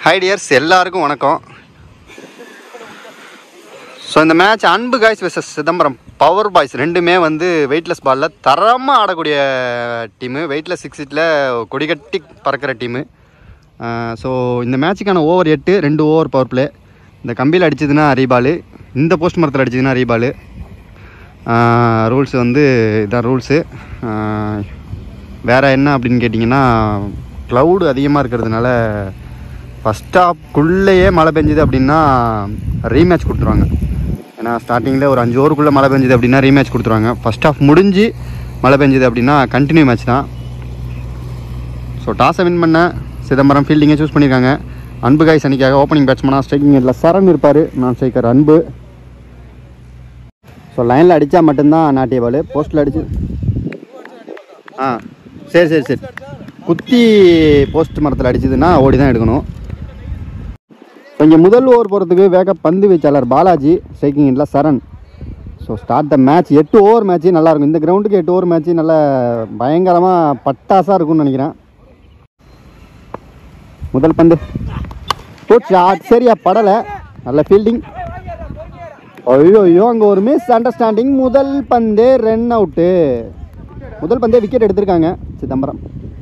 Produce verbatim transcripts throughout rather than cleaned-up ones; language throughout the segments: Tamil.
ஹாய் டியர்ஸ், எல்லாருக்கும் வணக்கம். ஸோ இந்த match Anbu guys versus Chidambaram power boys ரெண்டுமே வந்து வெயிட்லெஸ் பாலில் தரமாக ஆடக்கூடிய டீமு. வெயிட்லெஸ் சிக்ஸ் சீட்டில் கொடிகட்டி பறக்கிற டீமு. ஸோ இந்த மேட்சுக்கான ஓவர் எட்டு, ரெண்டு ஓவர் பவர் பிளே. இந்த கம்பியில் அடிச்சதுன்னா ரீபாலு, இந்த போஸ்ட் மரத்தில் அடிச்சதுன்னா ரீபாலு. ரூல்ஸ் வந்து இதான் ரூல்ஸு. வேறு என்ன அப்படின்னு கேட்டிங்கன்னா, க்ளவுடு அதிகமாக இருக்கிறதுனால ஃபஸ்ட் ஹாஃப்குள்ளேயே மழை பெஞ்சுது அப்படின்னா ரீமேட்ச் கொடுத்துருவாங்க. ஏன்னா ஸ்டார்டிங்கில் ஒரு அஞ்சு ஓவருக்குள்ளே மழை பெஞ்சுது அப்படின்னா ரீமேட்ச் கொடுத்துருவாங்க. ஃபஸ்ட் ஹாஃப் முடிஞ்சு மழை பெஞ்சுது அப்படின்னா கண்டினியூ மேட்ச் தான். ஸோ டாஸை வின் பண்ண சிதம்பரம் ஃபீல்டிங்கை சூஸ் பண்ணியிருக்காங்க. அன்பு காய்ஸ் அன்றைக்காக ஓப்பனிங் பேட்ஸ்மனாக ஸ்ட்ரைக்கிங் எட்டில் சரண் இருப்பார், நான் ஸ்ட்ரைக்கர் அன்பு. ஸோ லைனில் அடித்தா மட்டும்தான் நாட்டிய பால். போஸ்ட்டில் அடிச்சு ஆ சரி சரி சரி குத்தி போஸ்ட் மரத்தில் அடிச்சதுன்னா ஓடி தான் எடுக்கணும். ஸோ இங்கே முதல் ஓவர் போகிறதுக்கு வேக பந்து வீச்சாளர் பாலாஜி, ஸ்ட்ரைக்கிங் எட்டில் Saran. So start the match. எட்டு ஓவர் மேட்ச்சு நல்லாயிருக்கும். இந்த கிரவுண்டுக்கு எட்டு ஓவர் மேட்ச்சு நல்ல பயங்கரமாக பட்டாசாக இருக்கும்னு நினைக்கிறேன். முதல் பந்து சரியா படலை, நல்ல ஃபீல்டிங். ஐயோ ஐயோ அங்கே ஒரு மிஸ் அண்டர்ஸ்டாண்டிங். முதல் பந்தே ரன் அவுட்டு. முதல் பந்தே விக்கெட் எடுத்திருக்காங்க சிதம்பரம்.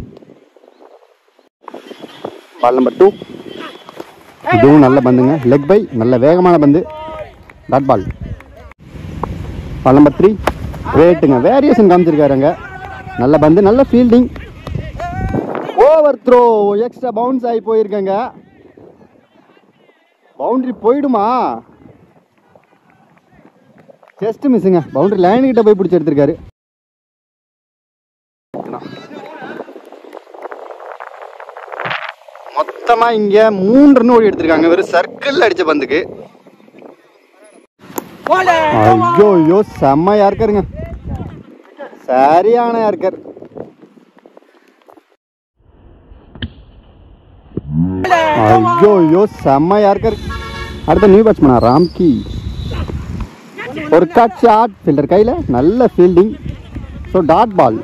பால் நம்பர் டூ, இதுவும் நல்ல பந்துங்க, லெக் பை, நல்ல வேகமான பந்து, dot ball. Ball number three, ரேட்டுங்க, வேரியேஷன் காமிச்சிருக்காருங்க. நல்ல பந்து, நல்ல fielding, over throw, extra bounce ஆகி போயிருக்கங்க. பவுண்டரி போயிடுமா? ஜஸ்ட் மிஸ்ஸுங்க. பவுண்டரி லைன் கிட்ட போய் பிடிச்சி எடுத்திருக்காரு. மொத்தமா இங்க மூன்று ரன் ஓடி எடுத்திருக்காங்க வெறும் சர்க்கிள் அடிச்ச பந்துக்கு. ஐயோ ஐயோ செம்ம யார்க்கருங்க, சரியான யார்க்கர். ஐயோ ஐயோ செம்ம யார்க்கர். அடுத்த நியூ பேட்ஸ்மேனா ராம்கி, ஒரு கட் ஷாட், ஃபீல்டர் கையில, நல்ல fielding. So dot ball.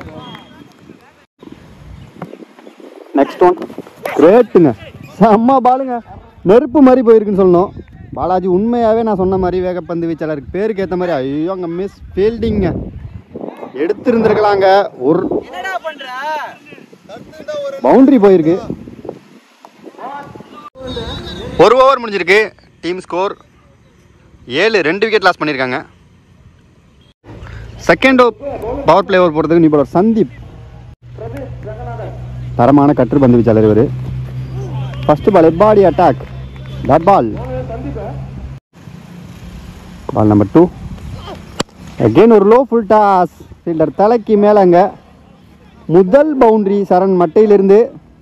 Next one, கிரேட்டுங்க, செம்ம பாலுங்க, நெருப்பு மாதிரி போயிருக்குன்னு சொல்லணும். பாலாஜி உண்மையாகவே நான் சொன்ன மாதிரி வேகப்பந்து வீச்சாளருக்கு பேருக்கு ஏற்ற மாதிரி. ஐயோ அங்கே மிஸ் ஃபீல்டிங்க, எடுத்திருந்துருக்கலாங்க. ஒரு பவுண்டரி போயிருக்கு. ஒரு ஓவர் முடிஞ்சிருக்கு. டீம் ஸ்கோர் ஏழு, ரெண்டு விக்கெட் லாஸ் பண்ணியிருக்காங்க. செகண்ட் பவர் பிளே ஓவர் போகிறதுக்கு நீ போல சந்தீப், தரமான கற்று பந்து வீச்சாளர் இவர். First ball body attack, dot ball. Ball number two, again ஒரு லோ ஃபுல் டாஸ், ஃபீல்டர் தலைக்கு மேலங்க. முதல் பவுண்டரி சரண் மட்டையிலிருந்து.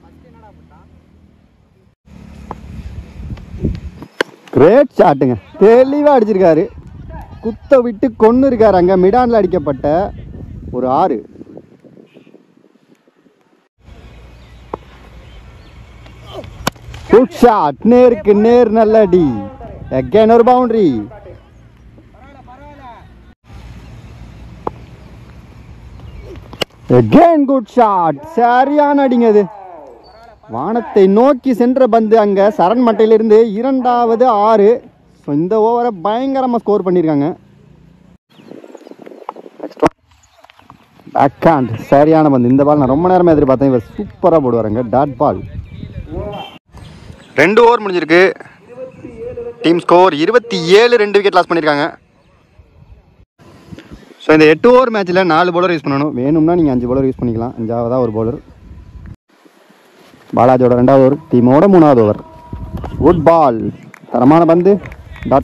கிரேட் ஷாட்டுங்க, தெளிவாக அடிச்சிருக்காரு. குத்த விட்டு கொண்டு இருக்காரு. அங்கே மிடானில் அடிக்கப்பட்ட ஒரு ஆறு. குட் ஷாட், நேருக்கு நேர், நல்ல அடி. அகைன் ஒரு பவுண்டரி. அகைன் குட் ஷாட், சரியான அடிங்க. அது வானத்தை நோக்கி சென்ற பந்து அங்க சரண் மட்டையிலிருந்து. இரண்டாவது ஆறு. ஸோ இந்த ஓவரை பயங்கரமாக ஸ்கோர் பண்ணியிருக்காங்க. பேக் ஹேண்ட், சரியான பந்து. இந்த பால் நான் ரொம்ப நேரமாக எதிர்பார்த்தேன், இவர் சூப்பராக போடுவாருங்க, டாட் பால். ரெண்டு ஓவர் முடிஞ்சிருக்கு. டீம் ஸ்கோர் இருபத்தி ஏழு, ரெண்டு விக்கெட் லாஸ் பண்ணியிருக்காங்க. ஸோ இந்த எட்டு ஓவர் மேட்ச்சில் நாலு பவுலர் யூஸ் பண்ணணும். வேணும்னா நீங்கள் அஞ்சு பவுலர் யூஸ் பண்ணிக்கலாம். அஞ்சாவதாக ஒரு பவுலர். பாலாஜியோட ரெண்டாவது ஓவர், டீமோட மூணாவது ஓவர். குட் பால், தரமான பந்து, dot.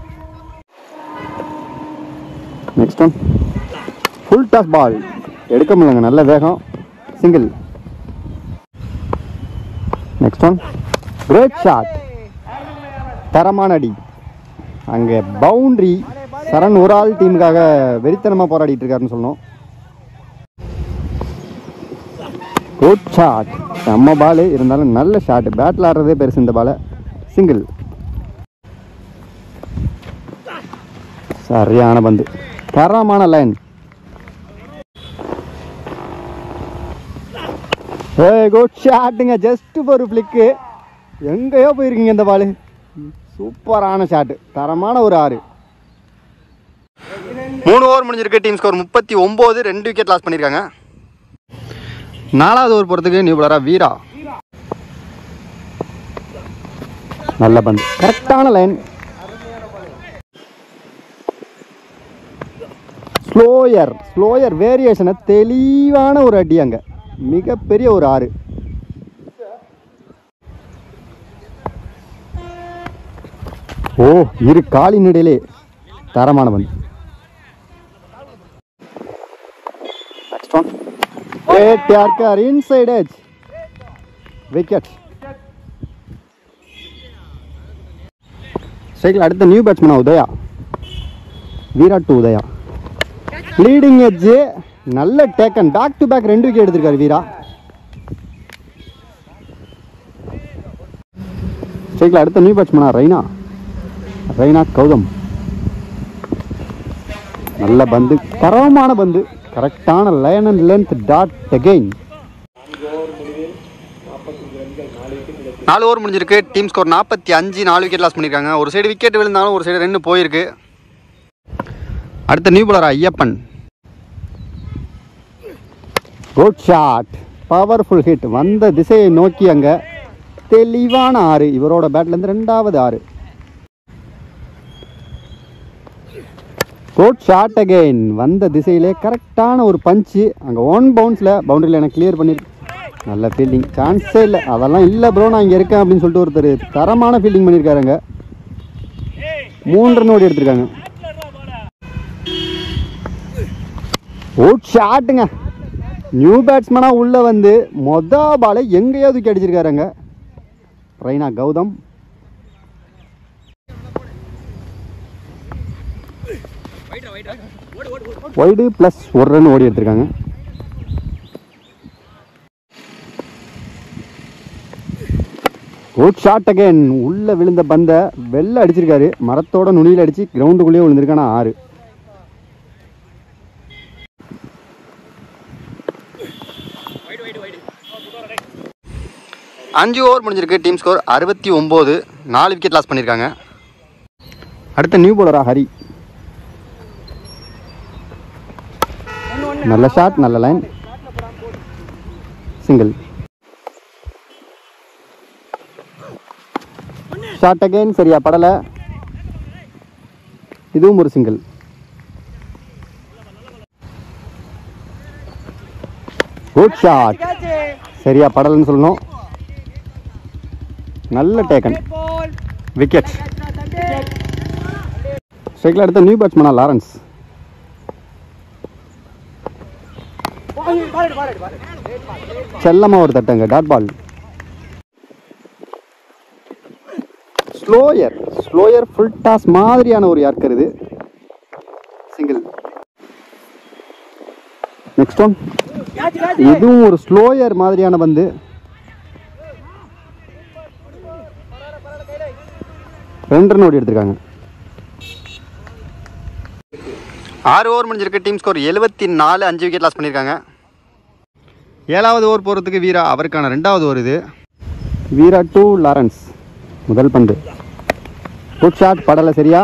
Next one, full toss ball, எடுக்க முடியலங்க, நல்ல வேகம், single. Next one, great shot, தரமான அடி. அங்கே பவுண்டரி. சரண் ஒரு ஆள் டீமுக்காக வெறித்தனமாக போராடிட்டு இருக்காருன்னு சொல்லணும். குட் ஷாட், செம்ம பால், இருந்தாலும் நல்ல ஷாட். பேட்டில் ஆடுறதே பெருசு இந்த பாலை, சிங்கிள். சரியான பந்து, தரமான லைன். ஏ குட் ஷாட்டுங்க, ஜஸ்ட் ஒரு ஃபிளிக்கு. எங்கேயோ போயிருக்கீங்க இந்த பால். சூப்பரான ஷாட்டு, தரமான ஒரு ஆறு. மூணு ஓவர் முடிஞ்சிருக்கு. டீம் ஸ்கோர் முப்பத்தி ஒம்பது. ரெண்டு விக்கெட் லாஸ் பண்ணியிருக்காங்க. நாலாவது ஓவர் போகிறதுக்கு நியூ பாலரா வீரா. நல்ல பந்து, கரெக்டான லைன். ஸ்லோயர் ஸ்லோயர் வேரியேஷனை தெளிவான ஒரு அடி. அங்கே மிகப்பெரிய ஒரு ஆறு. ஓ, இரு காலின் இடையிலே தரமான பந்து. Inside edge wicket. ஸ்ட்ரைக்கில் அடுத்த நியூ பேட்ஸ்மேனா Udaya. Virat to Udaya. Leading edge, நல்ல டேக்கன். பேக் டு பேக் ரெண்டு விக்கெட் எடுத்திருக்காரு வீரா. ஸ்ட்ரைக்கில் அடுத்த நியூ பேட்ஸ்மேனா ரெய்னா. ரெய்னா கௌதம். நல்ல பந்து, தரமான பந்து, கரெக்டான line and length dot again. நாலு ஓவர் முடிஞ்சிருக்கு. டீம் ஸ்கோர் நாற்பத்தி அஞ்சு. நாலு விக்கெட் லாஸ் பண்ணியிருக்காங்க. ஒரு சைடு விக்கெட் விழுந்தாலும் ஒரு சைடு ரெண்டு போயிருக்கு. அடுத்த new bowler Ayyappan. Good shot, powerful hit. வந்த திசையை நோக்கி அங்கே தெளிவான ஆறு. இவரோட பேட்லேருந்து ரெண்டாவது ஆறு. Good shot again. வந்த திசையிலே கரெக்டான ஒரு பஞ்சு. அங்கே ஒன் பவுன்ஸில் பவுண்டரியில் எனக்கு கிளியர் பண்ணியிருக்கு. நல்ல ஃபீல்டிங், சான்ஸே இல்லை. அதெல்லாம் இல்லை ப்ரோ, நான் இங்கே இருக்கேன் அப்படின்னு சொல்லிட்டு ஒருத்தர் தரமான ஃபீல்டிங் பண்ணியிருக்காருங்க. மூன்று ரன் ஓடி எடுத்திருக்காங்க. குட் ஷாட்டுங்க. நியூ பேட்ஸ்மேனாக உள்ளே வந்து மொத பாலை எங்கேயோ தூக்கி அடிச்சிருக்காருங்க ரெய்னா கௌதம். வைடு பிளஸ் ஒரு ரன் ஓடி எடுத்திருக்காங்க. Good shot again. உள்ள விழுந்த பந்த வெளில அடிச்சிருக்காரு. மரத்தோட நுனியில் அடிச்சு கிரவுண்டுக்குள்ளேயே விழுந்திருக்கானா ஆறு. அஞ்சு ஓவர் முடிஞ்சிருக்கு. டீம் ஸ்கோர் அறுபத்தி ஒம்பது. நாலு விக்கெட் லாஸ் பண்ணியிருக்காங்க. அடுத்த நியூ பாலரா ஹரி. நல்ல ஷாட், நல்ல லைன், சிங்கிள். ஷாட் அகைன், சரியா படலை. இதுவும் ஒரு சிங்கிள். குட் ஷாட், சரியா படலைன்னு சொல்லணும். நல்ல டேக்கன், விக்கெட். ஸ்ட்ரைக்கில் அடுத்த நியூ பேட்ஸ்மேனா லாரன்ஸ். செல்லமா ஒரு தட்டங்க, dot ball. Slower slower full toss மாதிரியான ஒரு யார்க்கர் இது. சிங்கிள். Next one. இதுவும் ஒரு ஸ்லோயர் மாதிரியான பந்து. ரெண்டு ரன் ஓடி எடுத்திருக்காங்க. ஆறு ஓவர் முடிஞ்சிருக்கு. டீம் ஸ்கோர் எழுபத்தி நாலு. அஞ்சு விக்கெட் லாஸ் பண்ணியிருக்காங்க. ஏழாவது ஓவர் போகிறதுக்கு வீரா. அவருக்கான ரெண்டாவது ஓவர் இது. Veera to Lawrence. முதல் பந்து குட் ஷாட், படலை சரியா.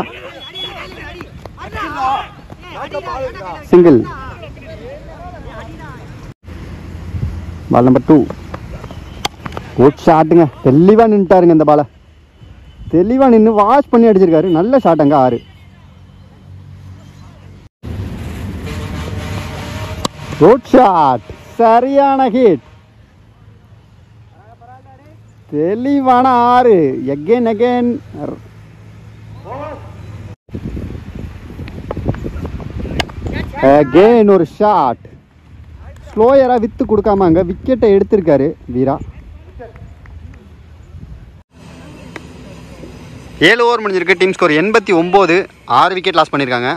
Single. Ball number two. Good ஷாட்டுங்க. தெளிவாக நின்றுட்டாருங்க இந்த பாலை. தெளிவாக நின்று வாஷ் பண்ணி அடிச்சிருக்காரு. நல்ல ஷாட்டுங்க ஆறு. குட் ஷாட், சரியான ஹிட், தெளிவான ஆறு. எகெயின் எகெயின் அகெயின் ஒரு ஷாட். ஸ்லோயராக வித்து கொடுக்காம அங்கே விக்கெட்டை எடுத்திருக்காரு வீரா. ஏழு ஓவர் முடிஞ்சிருக்கு. டீம் ஸ்கோர் எண்பத்தி ஒம்பது. ஆறு விக்கெட் லாஸ் பண்ணியிருக்காங்க.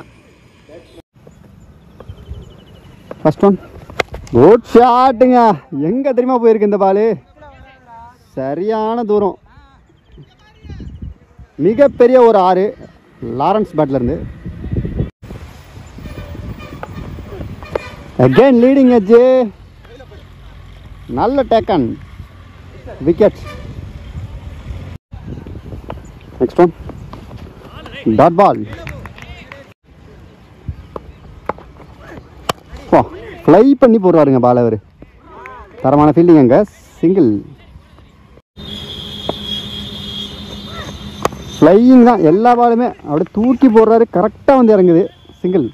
First one. குட் ஷாட்டுங்க. எங்கே தெரியுமா போயிருக்கு இந்த பால். சரியான தூரம். மிகப்பெரிய ஒரு ஆறு லாரன்ஸ் பேட்லேருந்து. Again leading edge. நல்ல taken, wicket. Next one dot ball. Fly பண்ணி போடுவாருங்க பால் அவர். தரமான ஃபீல்டிங் அங்கே. சிங்கிள். ஃப்ளையிங் தான் எல்லா பாலுமே. அப்படியே தூக்கி போடுறாரு. கரெக்டாக வந்து இறங்குது. சிங்கிள்.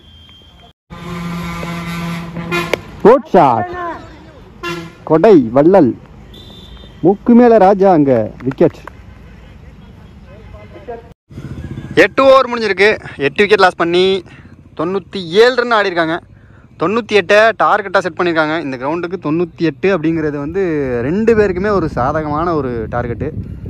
Good shot. கொடை வள்ளல். மூக்கு மேலே ராஜா அங்கே. விக்கெட். எட்டு ஓவர் முடிஞ்சிருக்கு. எட்டு விக்கெட் லாஸ் பண்ணி தொண்ணூற்றி ஏழு ரன் ஆடி இருக்காங்க. தொண்ணூற்றி எட்டை டார்கெட்டாக செட் பண்ணியிருக்காங்க. இந்த கிரவுண்டுக்கு தொண்ணூற்றி எட்டு அப்படிங்கிறது வந்து ரெண்டு பேருக்குமே ஒரு சாதகமான ஒரு டார்கெட்டு.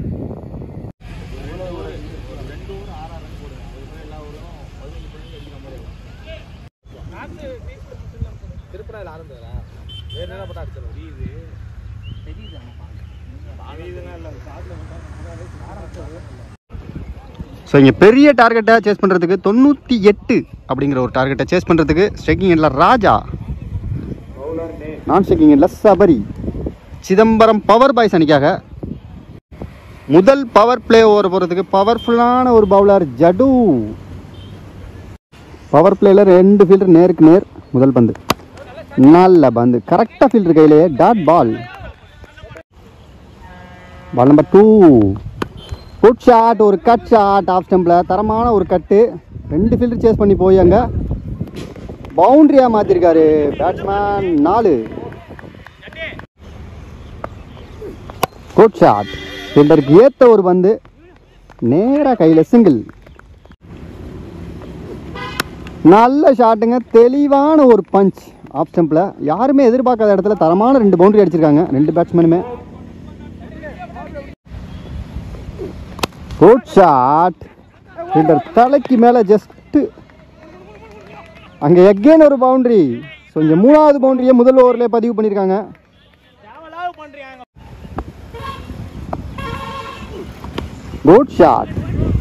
ஸோ இங்கே பெரிய டார்கெட்டை சேஸ் பண்ணுறதுக்கு தொண்ணூற்றி எட்டு அப்படிங்கிற ஒரு டார்கெட்டை சேஸ் பண்ணுறதுக்கு ஸ்ட்ரைக்கிங் எண்டில் ராஜா, நான் ஸ்ட்ரைக்கிங் எண்டில் சபரி. சிதம்பரம் பவர் பாய்ஸ் அணிக்காக முதல் பவர் பிளே ஓவர் போகிறதுக்கு பவர்ஃபுல்லான ஒரு பவுலர் ஜடு. பவர் பிளேயில் ரெண்டு ஃபீல்டர் நேருக்கு நேர். முதல் பந்து நல்ல பந்து. கரெக்டாக ஃபீல்டர் கையிலேயே. Dot ball. Ball number two. Good shot. ஒரு கட் ஷாட் ஆஃப் ஸ்டம்பில். தரமான ஒரு கட்டு. ரெண்டு ஃபீல்டர் சேஸ் பண்ணி போய் அங்கே பவுண்ட்ரியாக மாற்றிருக்காரு பேட்ஸ்மேன். நாலு. Good shot. ஃபீல்டருக்கு ஏற்ற ஒரு பந்து. நேராக கையில். சிங்கிள். நல்ல ஷாட்டுங்க. தெளிவான ஒரு பஞ்ச் ஆஃப் ஸ்டம்பில். யாருமே எதிர்பார்க்காத இடத்துல தரமான ரெண்டு பவுண்டரி அடிச்சிருக்காங்க ரெண்டு பேட்ஸ்மேனுமே. Good shot. ஃபீல்டர் தலைக்கு மேலே ஜஸ்ட்டு அங்கே எகெயின் ஒரு பவுண்டரி. ஸோ இங்கே மூணாவது பவுண்டரியை முதல் ஓவர்லேயே பதிவு பண்ணியிருக்காங்க. Good shot.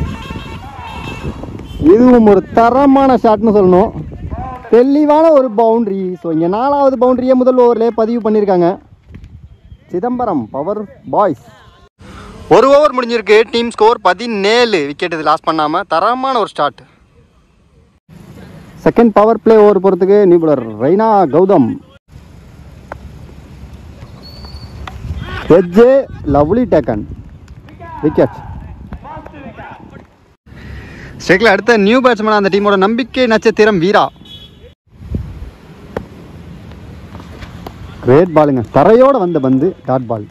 இதுவும் ஒரு தரமான ஷாட்னு சொல்லணும். தெளிவான ஒரு பவுண்டரி. ஸோ இங்கே நாலாவது பவுண்டரியை முதல் ஓவர்லேயே பதிவு பண்ணியிருக்காங்க சிதம்பரம் பவர் பாய்ஸ். ஒரு ஓவர் முடிஞ்சிருக்கு. டீம் ஸ்கோர் பதினேழு. விக்கெட் இது லாஸ் பண்ணாமல் தரமான ஒரு start. Second power play over போகிறதுக்கு நியூ பவுலர் ரெய்னா கௌதம். எட்ஜே லவ்லி டேக்கன். விக்கெட். ஸ்ட்ரைக்கில் அடுத்த நியூ பேட்ஸ்மேன் அந்த டீமோட நம்பிக்கை நட்சத்திரம் வீரா. கிரேட் பாலுங்க. தரையோட வந்த பந்து. Dot ball.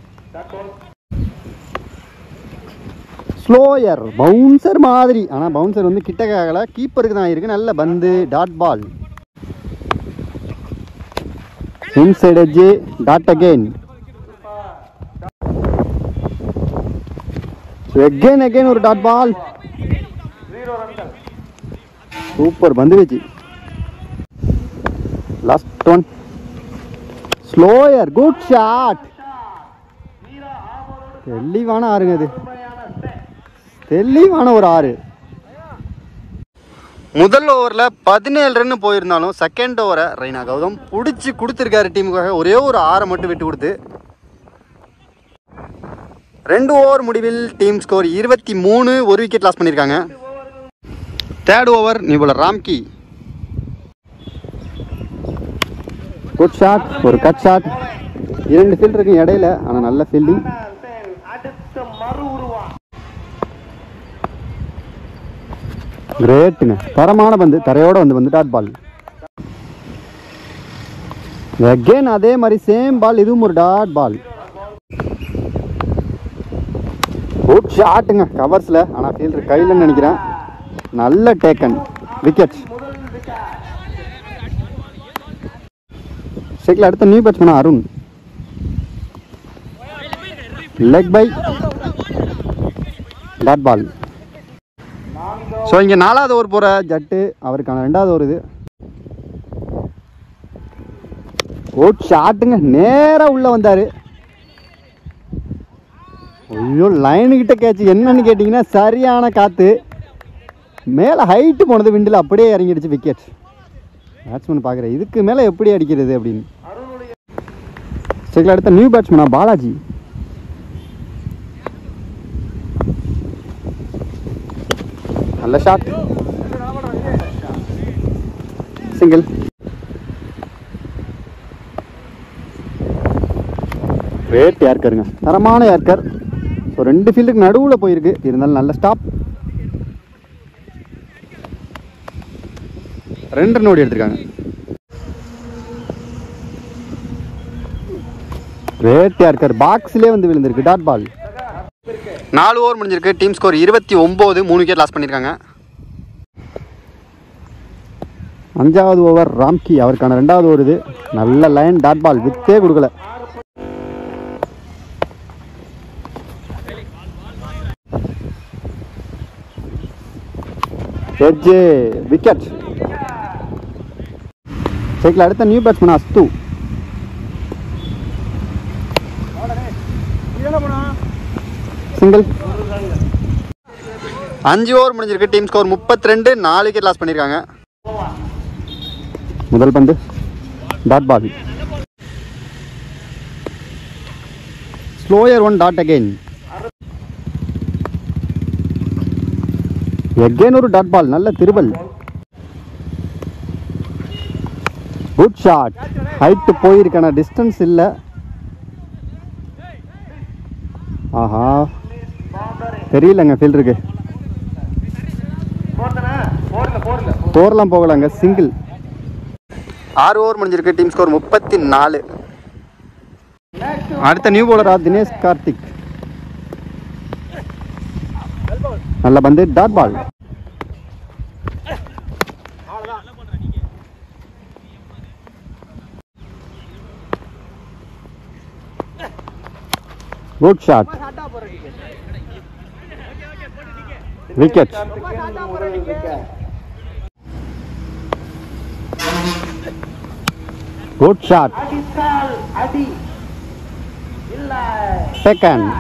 ஸ்லோயர் பவுன்சர் மாதிரி. ஆனால் பவுன்சர் வந்து கிட்டக்க ஆகலை. கீப்பருக்கு தான் இருக்குது. நல்ல பந்து. Dot ball. Inside edge. Dot again. Again again ஒரு டாட் பால். சூப்பர் பந்து வச்சு. Last one. Slower. Good shot. தெளிவான ஆறுங்க. அது தெளிவான ஒரு ஆறு. முதல் ஓவரில் பதினேழு ரன்னு போயிருந்தாலும் செகண்ட் ஓவரை ரெய்னா கௌதம் பிடிச்சி கொடுத்துருக்காரு டீமுக்காக. ஒரே ஒரு ஆறை மட்டும் விட்டு கொடுத்து ரெண்டு ஓவர் முடிவில் டீம் ஸ்கோர் இருபத்தி மூணு. ஒரு விக்கெட் லாஸ் பண்ணியிருக்காங்க. Third over new bowler Ramki. Good shot. ஒரு கட் ஷாட். இரண்டு ஃபீல்டருக்கு இடையில. ஆனால் நல்ல ஃபீல்டிங். கிரேட்டுங்க. தரமான பந்து. தரையோட வந்து வந்து டாட் பால். அகெயின் அதே மாதிரி சேம் பால். இதுவும் ஒரு டாட் பால். குட் ஷாட்டுங்க. கவர்ஸில். ஆனால் ஃபீல்டர் கையில்னு நினைக்கிறேன். நல்ல டேக்கன். விக்கெட். ஸ்ட்ரைக்கில் அடுத்த new batsman Arun. Leg bye. Dot ball. So இங்கே நாலாவது ஓவர் போகிற ஜட்டு அவருக்கான ரெண்டாவது ஓவர் இது. குட் ஷாட்டுங்க. நேராக உள்ளே வந்தார். ஐயோ லைனுக்கிட்ட கேட்ச். என்னன்னு கேட்டிங்கன்னா சரியான காற்று. மேலே ஹைட்டு போனது. விண்டில் அப்படியே இறங்கிடுச்சு. விக்கெட். பேட்ஸ்மேன் பார்க்குறேன் இதுக்கு மேலே எப்படி அடிக்கிறது அப்படின்னு. ஸ்ட்ரைக்கில் அடுத்த நியூ பேட்ஸ்மேனா பாலாஜி. நல்ல ஷாட், சிங்கிள். கிரேட் யார்க்கருங்க, தரமான யார்க்கர். ஸோ ரெண்டு ஃபீல்டுக்கு நடுவில் போயிருக்கு, இருந்தாலும் நல்ல ஸ்டாப். ரெண்டு ரன் ஓடி எடுத்திருக்காங்க. கிரேட் யார்க்கர், பாக்ஸ்லேயே வந்து விழுந்திருக்கு, டாட் பால். நாலு ஓவர் முடிஞ்சிருக்கு. டீம் ஸ்கோர் இருபத்தி ஒம்பது, மூணு விக்கெட் லாஸ் பண்ணியிருக்காங்க. அஞ்சாவது ஓவர் ராம்கி, அவருக்கான ரெண்டாவது ஓவர் இது. நல்ல லைன், டாட் பால், வித்தே கொடுக்கல. Edge, wicket. சைக்கிள் அடுத்த நியூ பேட்ஸ்மேன் அஸ்து. சிங்கிள். அஞ்சு ஓவர் முடிஞ்சிருக்கு. டீம் ஸ்கோர் முப்பத்தி ரெண்டு, நாலு விக்கெட் லாஸ் பண்ணியிருக்காங்க. முதல் பந்து dot ball. Slower one dot again. Again ஒரு டாட் பால், நல்ல திருவல். குட் ஷாட், ஹைட் போயிருக்கான, டிஸ்டன்ஸ் இல்லை. ஆஹா, தெரியலங்க ஃபீல்டருக்கு. போர்லாம் போகலாங்க, சிங்கிள். ஆறு ஓவர் முடிஞ்சிருக்கு. டீம் ஸ்கோர் முப்பத்தி நாலு. அடுத்த நியூ பவுலரா தினேஷ் கார்த்திக். நல்ல பந்து, dot ball. Good shot, wicket. Good shot, second.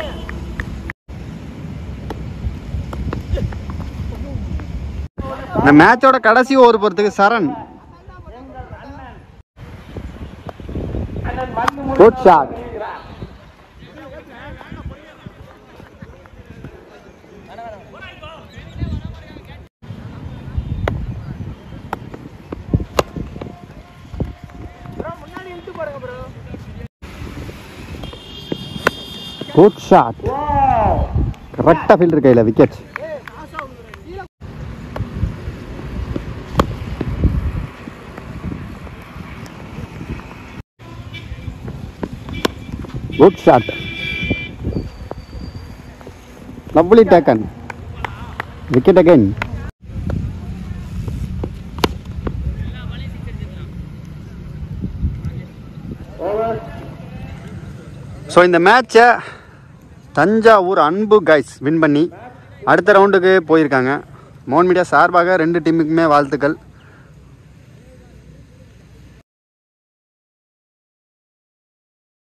இந்த மேட்சோட கடைசி ஓவர் பொறுத்துக்கு Charan. Good shot, good shot. கரெக்டாக ஃபீல்டர் கையில், wicket. Good shot, lovely taken, wicket again. So இந்த மேட்சை தஞ்சாவூர் அன்பு கைஸ் வின் பண்ணி அடுத்த ரவுண்டுக்கு போயிருக்காங்க. மோகன் மீடியா சார்பாக ரெண்டு டீமுக்குமே வாழ்த்துக்கள்.